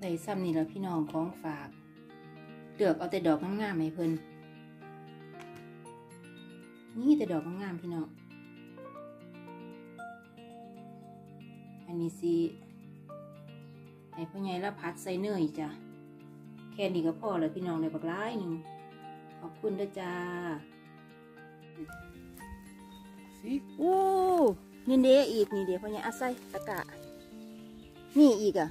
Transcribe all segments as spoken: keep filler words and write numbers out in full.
ได้ซ้ำนี่แล้วพี่น้องของฝากเลือกเอาแต่ดอกงามๆให้เพิ่นนี่แต่ดอกงามๆพี่น้องอันนี้สิให้พ่อใหญ่ละพัดใส่เนยจ้ะแค่นี้ก็พอแล้วพี่น้องเลยบักร้ายหนึ่งขอบคุณด้วยจ้าสิโอ้นี่เด้อีกนี่เด้พ่อใหญ่อาศัยตะกะนี่อีกอ่ะ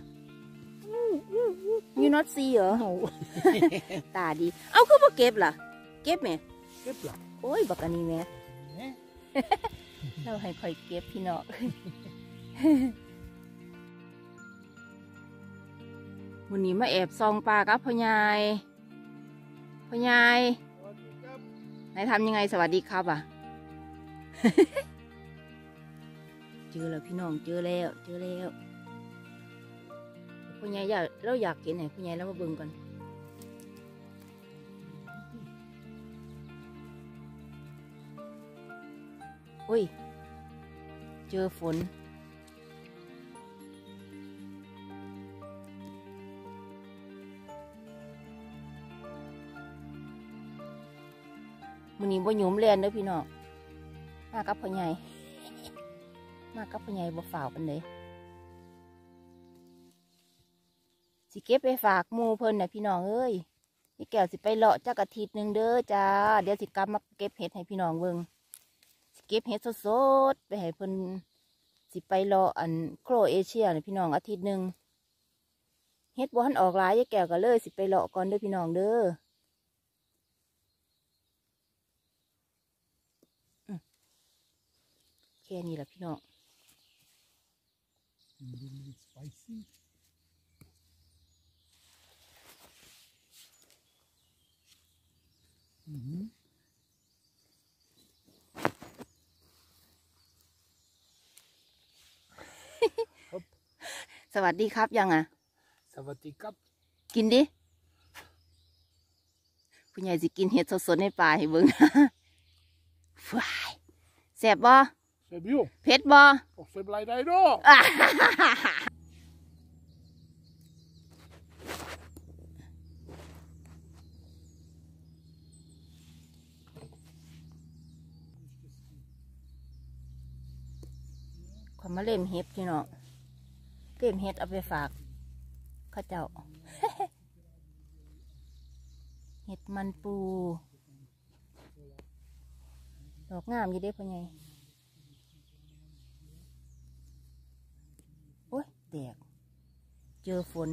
ยูนอตซีเหรอตาดีเอาคือบ่เก็บล่ะเก็บไหมเก็บล่ะโอ้ยบักอันนี้แม่เราให้คอยเก็บพี่น้องวันนี้มาแอบซองปลากับพ่อใหญ่พ่อใหญ่นายทำยังไงสวัสดีครับอ่ะเจอแล้วพี่น้องเจอแล้วเจอแล้วพ่อใหญ่อยากเราอยากกินไหนพ่อใหญ่เรามาเบิ่งก่อนโอ้ยเจอฝนมื้อนี้บ่หยุมเรียนเด้อพี่น้องมากับพ่อใหญ่มากับพ่อใหญ่บ่ฝ่าวปานใดสิเก็บไปฝากหมู่เพิ่นน่ะพี่น้องเอ้ยพี่แก้วสิไปเลาะจักอาทิตย์นึงเด้อจ้าเดี๋ยวสิกลับมาเก็บเห็ดให้พี่น้องเบิ่งสิเก็บเห็ดสดๆไปให้เพิ่นสิไปเลาะอันโครเอเชียน่ะพี่น้องอาทิตย์นึงเห็ดบ่ทันออกหลายยายแก้วก็เลยสิไปเลาะก่อนเด้อพี่น้องเด้อแค่นี้แหละพี่น้องสวัสดีครับยังอ่ะสวัสดีครับกินดิคุณยายสิกินเห็ดสดๆในป่าให้เบิ่งฟ้ายแซ่บบ่แซ่บอยู่เผ็ดบ่แซ่บหลายได้เนาะความมาเล่มเห็ดพี่น้องเล่มเห็ดเอาไปฝากข้าเจ้า เห็ดมันปูดอกงามอยู่เด้พ่อใหญ่โอ้ยแดกเจอฝน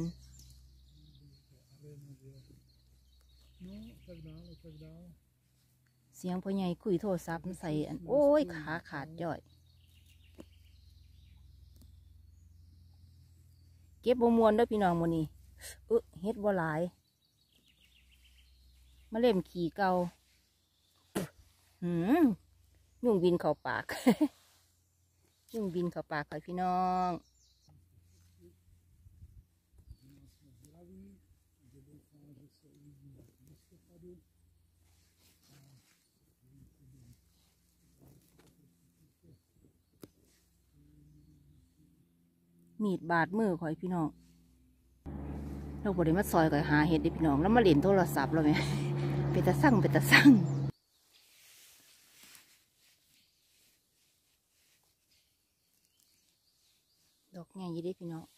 เสียงพ่อใหญ่คุยโทรศัพท์ใส่อันโอ้ยขาขาดย่อยเก็บบ่มวนด้วยพี่น้องมื้อนี้เออเฮ็ดบ่หลายมาเล่มขี่เก่าหืมยุ่งบินเข้าปาก ยุ่งบินเข้าปากค่ะพี่น้องมีดบาดมือข่อยพี่น้องเราบริมาซอยก่อยหาเห็ดดิพี่น้องแล้วมาเล่นโทรศัพท์เราไหมเป็นตาสั่งเป็นตาสั่งดอกไงยี่ดิพี่น้อง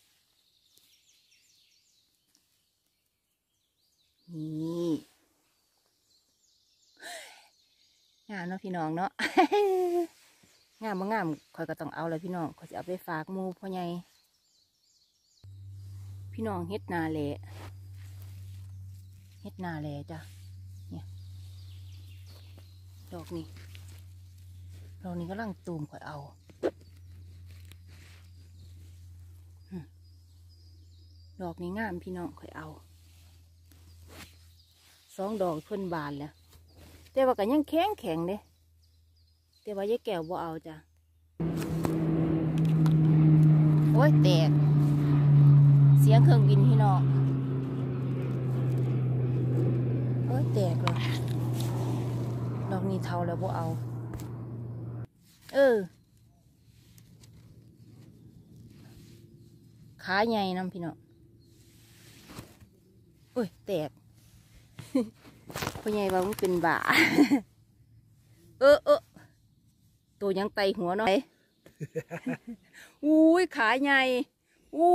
นี่งามเนาะพี่น้องเนาะ งามมางามข่อยก็ต้องเอาเลยพี่น้องข่อยจะเอาไปฝากหมู่พ่อใหญ่พี่น้องเฮ็ดนาแหล่เฮ็ดนาแหล่จ้ะเนี่ยดอกนี้ดอกนี้ก็ลังตูมข่อยเอาดอกนี้งามพี่น้องข่อยเอาสองดอกเพิ่นบานแล้วแต่ว่าก็ยังแข็งแข็งเด้แต่ว่ายายแก้วบ่เอาจ้ะโอ้ยแตกเสียงเครื่องบินพี่น้องโอ้ยแตกเลยดอกนี้เท่าแล้วบ่เอาเออขาใหญ่น้ำพี่น้องโอ้ยแตก พ่อใหญ่ว่ามันเป็นบ่า เออเออตัวยังไตหัวเนาะ อุ้ยขาใหญ่อู้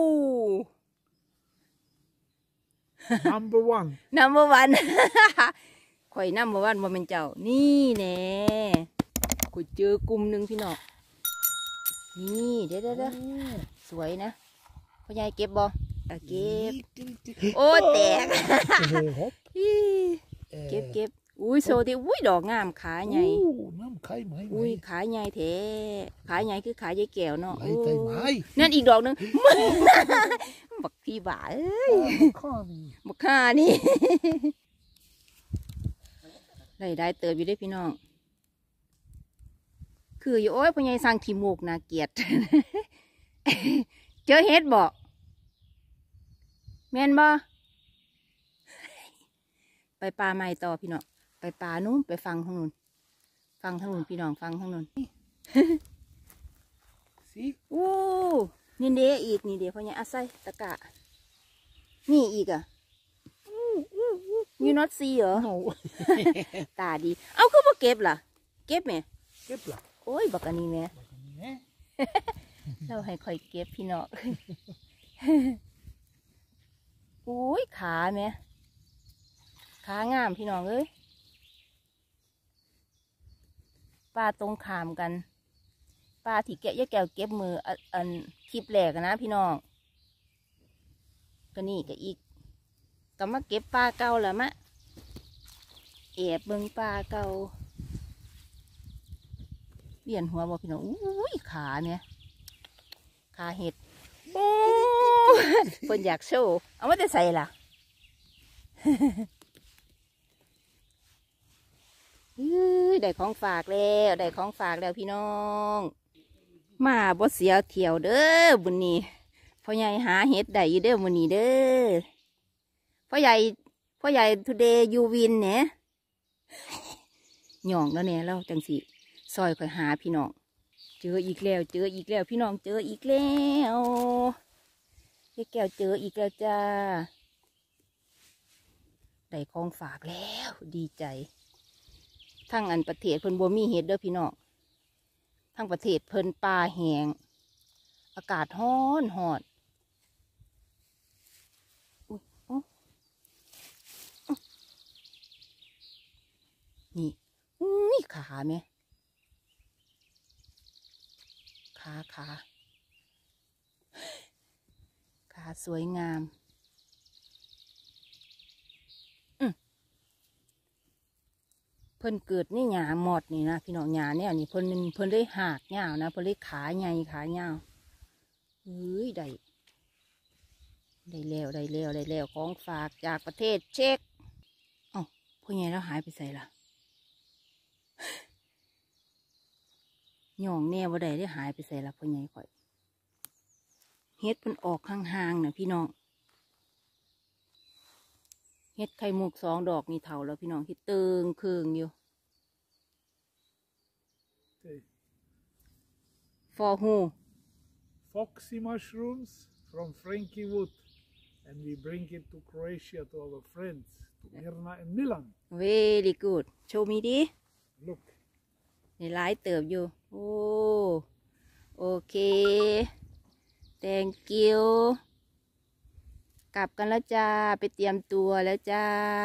Number one. นัมเบอร์วัน ข่อยนัมเบอร์วันว่าเป็นเจ้า นี่แน่ข่อยเจอกลุ่มหนึ่งพี่น้องนี่เด้อเด้อเด้อ Oh. สวยนะพ่อใหญ่เก็บบ่เอาเก็บ Little- โอ้แตก Hop. เก็บเก็บอุ้ยโซดิอุ้ยดอกงามขาใหญ่ Oh, nam kai mai อุ้ย mai. ขาใหญ่แท้ขาใหญ่คือขาใหญ่แก้วเนาะ Mai tai mai. นั่นอีกดอกหนึ่ง บักพี่บ่าเอ้ย Kani. บักข้านี่ ได้ได้เติบอยู่ได้พี่น้อง คืออยู่โอ้ยพ่อใหญ่สร้างขี้มูกน่าเกลียด เจอเฮ็ดบ่แม่นบ่ไปปลาใหม่ต่อพี่น้องไปปลานู้นไปฟังทางนู้นฟังทางนู้นพี่น้องฟังทางนู้น See? โอ้นี่เด้อีกนี่เด้พ่อใหญ่อาศัยตะกะนี่อีกอ่ะ you not see เหรอ No. ตาดี เอาคือบ่เก็บล่ะ เก็บไหม Kepla. โอ้ยบักอันนี้แม่ Eh? เราให้ค่อยเก็บพี่น้อง โอ้ยขาแม่ขางามพี่น้องเอ้ยปลาตรงขามกันปลาที่แกะยะแก้วเก็บมืออันอันคลิปแหลกนะพี่น้องก็นี่ก็อีกก็มาเก็บปลาเก่าแล้วมะแอบเบิ่งปลาเก่าเวียนหัวบ่พี่น้องอุ้ยขาเนี่ยขาเห็ดโอ้เพิ่นอยากโชว์เอามาแต่ใส่ล่ะ อื้อได้ของฝากแล้วได้ของฝากแล้วพี่น้องมาบ่เสียเที่ยวเด้อบุญนี้พ่อใหญ่หาเห็ดได้อยู่เด้อบุญนี้เด้อพ่อใหญ่พ่อใหญ่ today you win เนี่ยหย่องแล้วเนี่ยเราจังสิซอยค่อยหาพี่น้องเจออีกแล้วเจออีกแล้วพี่น้องเจออีกแล้วยายแก้วเจออีกแล้วจ้าได้ของฝากแล้วดีใจทั้งอันประเทศเพิ่นบ่มีเห็ดเด้อพี่น้องทั้งประเทศเพิ่นป่าแห้งอากาศร้อนหอดอุ๊ยอุ๊ยอุ๊ยนี่อุ้ยขาไหมขาขาขาสวยงามเพิ่นเกิดนี่หญ้าหมอดนี่นะพี่น้องหญ้าเนี่ยนี่เพิ่นเพิ่นได้หากยาวนะเพิ่นได้ขาใหญ่ขายาวเฮ้ยได้ได้แล้วได้แล้วได้แล้วของฝากจากประเทศเช็กเอ้าพ่อใหญ่แล้วหายไปใส่ละหย่องแน่ว่าได้ได้หายไปใส่ละพ่อใหญ่ข่อยเฮ็ดเพิ่นออกห่างๆนะพี่น้องเฮ็ดไข่มุกสองดอกนี่เท่าแล้วพี่น้องที่เติงเครื่องอยู่ Okay. for who Foxy mushrooms from Frankie Wood. And we bring it to Croatia to our friends, to Mirna and Milan. very good โชว์มีดิ Look. ในไลน์เติบอยู่โอ้โอเค thank you กลับกันแล้วจ้าไปเตรียมตัวแล้วจ้า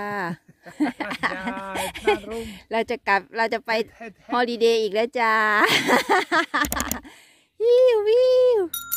Yeah, it's not room. เราจะกลับเราจะไป Head, ฮอ head. ลิเดย์อีกแล้วจ้า วิววิว